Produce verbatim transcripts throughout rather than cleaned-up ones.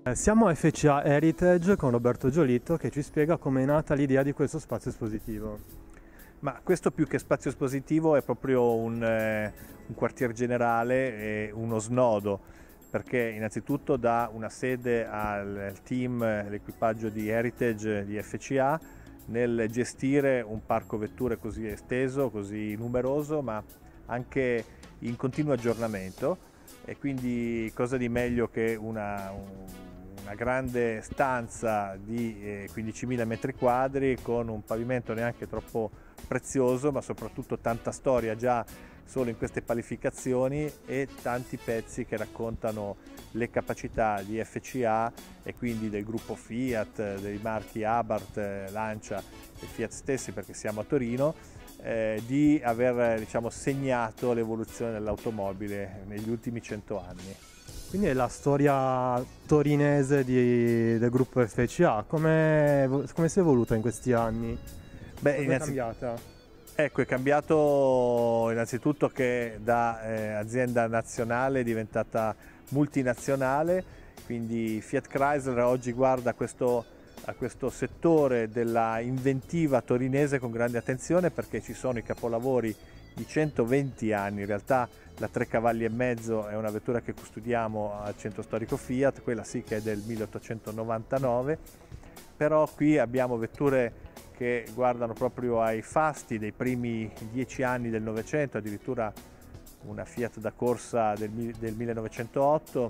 Eh, Siamo a F C A Heritage con Roberto Giolito che ci spiega come è nata l'idea di questo spazio espositivo. Ma questo più che spazio espositivo è proprio un, eh, un quartier generale e uno snodo, perché innanzitutto dà una sede al, al team, l'equipaggio di Heritage di F C A nel gestire un parco vetture così esteso, così numeroso, ma anche in continuo aggiornamento, e quindi cosa di meglio che una, una grande stanza di eh, quindicimila metri quadri con un pavimento neanche troppo prezioso, ma soprattutto tanta storia già solo in queste palificazioni e tanti pezzi che raccontano le capacità di F C A e quindi del gruppo Fiat, dei marchi Abarth, Lancia e Fiat stessi, perché siamo a Torino, eh, di aver diciamo, segnato l'evoluzione dell'automobile negli ultimi cento anni. Quindi è la storia torinese di- del gruppo F C A, come, come si è evoluta in questi anni? Beh, Cosa è innanzi- cambiata? Ecco, è cambiato innanzitutto che da eh, azienda nazionale è diventata multinazionale, quindi Fiat Chrysler oggi guarda a questo, a questo settore della inventiva torinese con grande attenzione, perché ci sono i capolavori di centoventi anni. In realtà la tre cavalli e mezzo è una vettura che custodiamo al centro storico Fiat, quella sì che è del milleottocentonovantanove, però qui abbiamo vetture che guardano proprio ai fasti dei primi dieci anni del Novecento, addirittura una Fiat da corsa del, del millenovecentootto,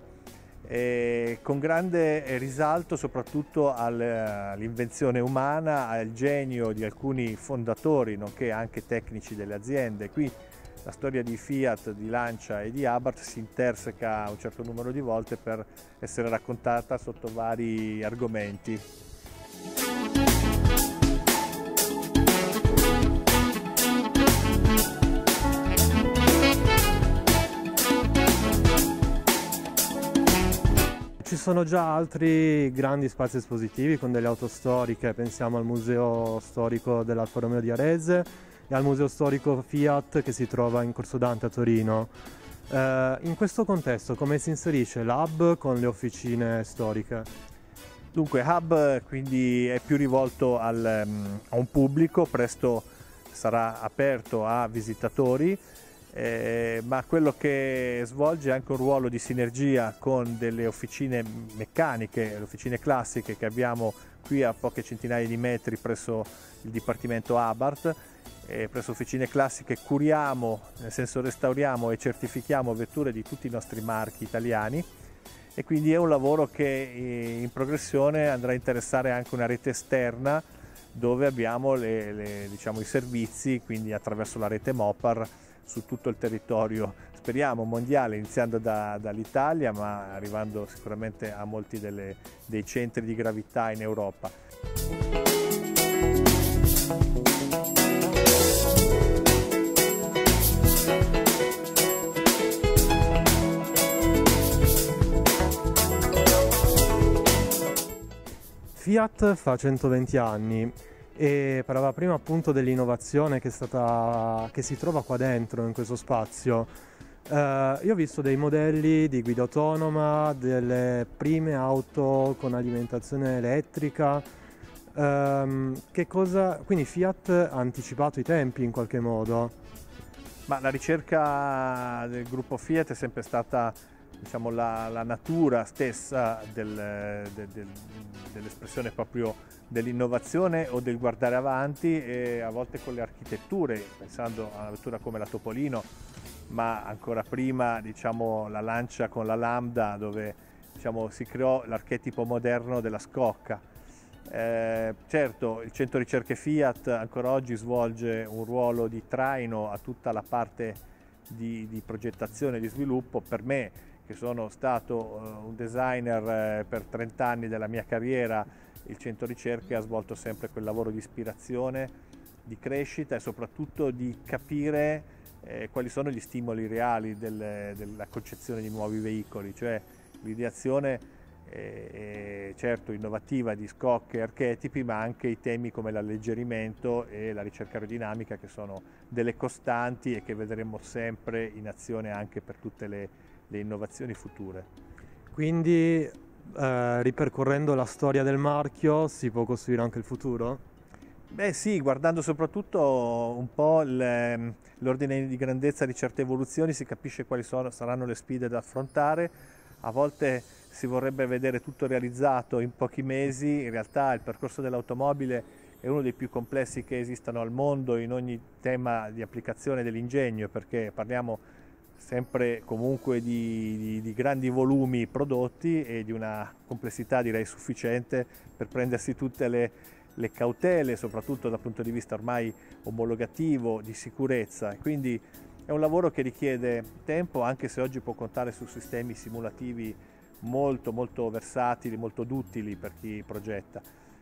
e con grande risalto soprattutto all'invenzione umana, al genio di alcuni fondatori, nonché anche tecnici delle aziende. Qui la storia di Fiat, di Lancia e di Abarth si interseca un certo numero di volte per essere raccontata sotto vari argomenti. Ci sono già altri grandi spazi espositivi con delle auto storiche, pensiamo al Museo Storico dell'Alfa Romeo di Arese e al Museo Storico Fiat che si trova in Corso Dante a Torino. Eh, in questo contesto come si inserisce l'hub con le officine storiche? Dunque, Hub quindi è più rivolto al, um, a un pubblico, presto sarà aperto a visitatori, eh, ma quello che svolge anche un ruolo di sinergia con delle officine meccaniche, le officine classiche che abbiamo qui a poche centinaia di metri presso il Dipartimento Abarth. E presso officine classiche curiamo, nel senso restauriamo e certifichiamo vetture di tutti i nostri marchi italiani, e quindi è un lavoro che in progressione andrà a interessare anche una rete esterna dove abbiamo le, le, diciamo, i servizi, quindi attraverso la rete Mopar su tutto il territorio, speriamo mondiale, iniziando da, dall'Italia ma arrivando sicuramente a molti delle, dei centri di gravità in Europa. Fiat fa centoventi anni e parlava prima appunto dell'innovazione che, è stata, che si trova qua dentro in questo spazio. Eh, io ho visto dei modelli di guida autonoma, delle prime auto con alimentazione elettrica. Ehm, che cosa, quindi Fiat ha anticipato i tempi in qualche modo? Ma la ricerca del gruppo Fiat è sempre stata, diciamo, la, la natura stessa del, del, del, dell'espressione proprio dell'innovazione o del guardare avanti, e a volte con le architetture, pensando a una vettura come la Topolino, ma ancora prima diciamo, la Lancia con la Lambda, dove diciamo, si creò l'archetipo moderno della scocca. Eh, certo, il centro ricerche Fiat ancora oggi svolge un ruolo di traino a tutta la parte di, di progettazione e di sviluppo. Per me, che sono stato uh, un designer eh, per trenta anni della mia carriera, il centro ricerche ha svolto sempre quel lavoro di ispirazione, di crescita e soprattutto di capire eh, quali sono gli stimoli reali del, della concezione di nuovi veicoli, cioè l'ideazione eh, certo innovativa di scocche e archetipi, ma anche i temi come l'alleggerimento e la ricerca aerodinamica, che sono delle costanti e che vedremo sempre in azione anche per tutte le, le innovazioni future. Quindi eh, ripercorrendo la storia del marchio si può costruire anche il futuro? Beh sì, guardando soprattutto un po' il- l'ordine di grandezza di certe evoluzioni si capisce quali sono- saranno le sfide da affrontare. A volte si vorrebbe vedere tutto realizzato in pochi mesi, in realtà il percorso dell'automobile è uno dei più complessi che esistano al mondo in ogni tema di applicazione dell'ingegno, perché parliamo sempre comunque di, di- di grandi volumi prodotti e di una complessità direi sufficiente per prendersi tutte le le cautele, soprattutto dal punto di vista ormai omologativo, di sicurezza. Quindi è un lavoro che richiede tempo, anche se oggi può contare su sistemi simulativi molto molto versatili, molto duttili per chi progetta.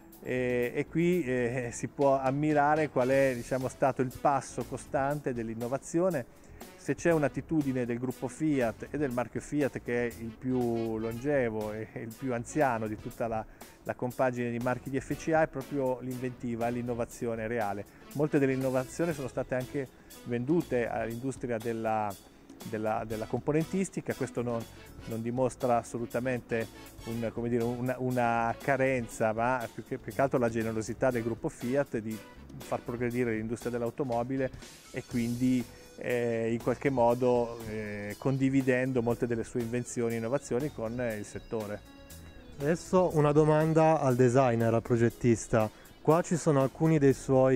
E, e qui eh, si può ammirare qual è, diciamo, stato il passo costante dell'innovazione. Se c'è un'attitudine del gruppo Fiat e del marchio Fiat, che è il più longevo e il più anziano di tutta la, la compagine di marchi di F C A, è proprio l'inventiva, l'innovazione reale. Molte delle innovazioni sono state anche vendute all'industria della, della, della componentistica. Questo non, non dimostra assolutamente un, come dire, una, una carenza, ma più che, più che altro la generosità del gruppo Fiat di far progredire l'industria dell'automobile e quindi Eh, in qualche modo eh, condividendo molte delle sue invenzioni e innovazioni con eh, il settore. Adesso una domanda al designer, al progettista. Qua ci sono alcuni dei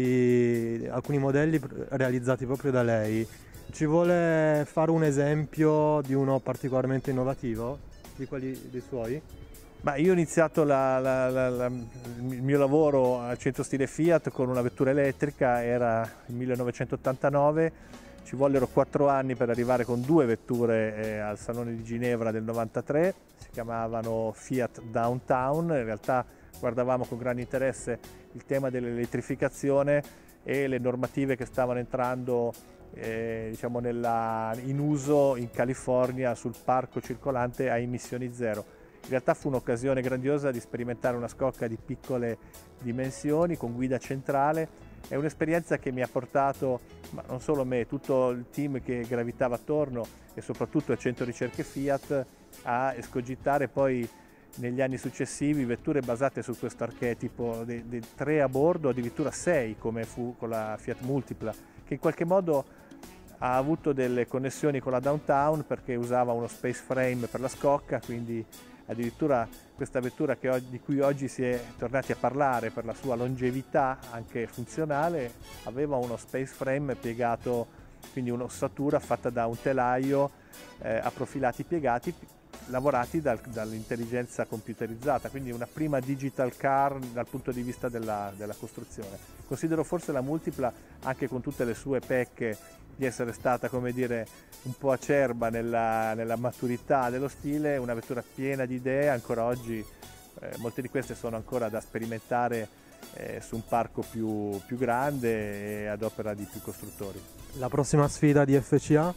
suoi alcuni modelli pr- realizzati proprio da lei. Ci vuole fare un esempio di uno particolarmente innovativo di quelli dei suoi? Ma io ho iniziato la, la, la, la, il mio lavoro al centro stile Fiat con una vettura elettrica, era il millenovecentottantanove. Ci vollero quattro anni per arrivare con due vetture eh, al Salone di Ginevra del novantatré, si chiamavano Fiat Downtown. In realtà guardavamo con grande interesse il tema dell'elettrificazione e le normative che stavano entrando eh, diciamo nella, in uso in California sul parco circolante a emissioni zero. In realtà fu un'occasione grandiosa di sperimentare una scocca di piccole dimensioni con guida centrale. È un'esperienza che mi ha portato, ma non solo me, tutto il team che gravitava attorno e soprattutto il centro ricerche Fiat a escogitare poi negli anni successivi vetture basate su questo archetipo dei, dei tre a bordo, addirittura sei come fu con la Fiat Multipla, che in qualche modo ha avuto delle connessioni con la Downtown perché usava uno space frame per la scocca, quindi addirittura questa vettura che oggi, di cui oggi si è tornati a parlare per la sua longevità anche funzionale, aveva uno space frame piegato, quindi un'ossatura fatta da un telaio eh, a profilati piegati, lavorati dal, dall'intelligenza computerizzata, quindi una prima digital car dal punto di vista della, della costruzione. Considero forse la Multipla, anche con tutte le sue pecche, di essere stata, come dire, un po' acerba nella, nella maturità dello stile, una vettura piena di idee. Ancora oggi eh, molte di queste sono ancora da sperimentare eh, su un parco più, più grande e ad opera di più costruttori. La prossima sfida di F C A?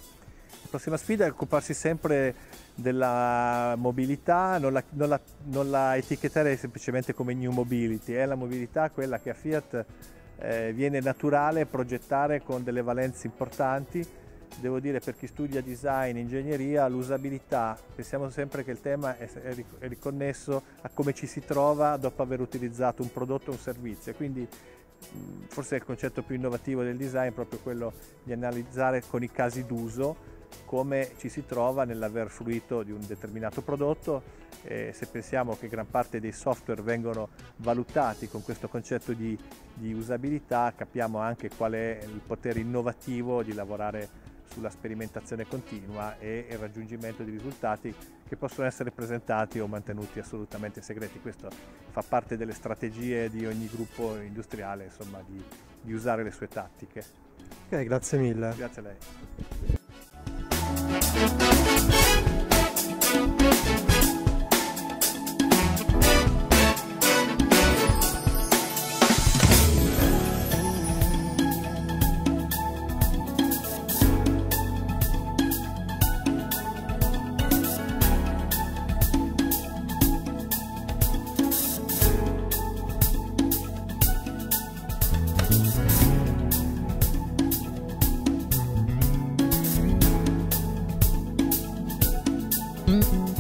La prossima sfida è occuparsi sempre della mobilità, non la, non la, non la etichetterei semplicemente come new mobility, è la mobilità quella che a Fiat eh, viene naturale progettare con delle valenze importanti. Devo dire, per chi studia design, ingegneria, l'usabilità, pensiamo sempre che il tema è, è, è riconnesso a come ci si trova dopo aver utilizzato un prodotto o un servizio, quindi forse è il concetto più innovativo del design, proprio quello di analizzare con i casi d'uso come ci si trova nell'aver fruito di un determinato prodotto. E se pensiamo che gran parte dei software vengono valutati con questo concetto di, di usabilità, capiamo anche qual è il potere innovativo di lavorare sulla sperimentazione continua e il raggiungimento di risultati che possono essere presentati o mantenuti assolutamente segreti. Questo fa parte delle strategie di ogni gruppo industriale, insomma, di, di usare le sue tattiche. Ok, grazie mille. Grazie a lei. Mm-hmm.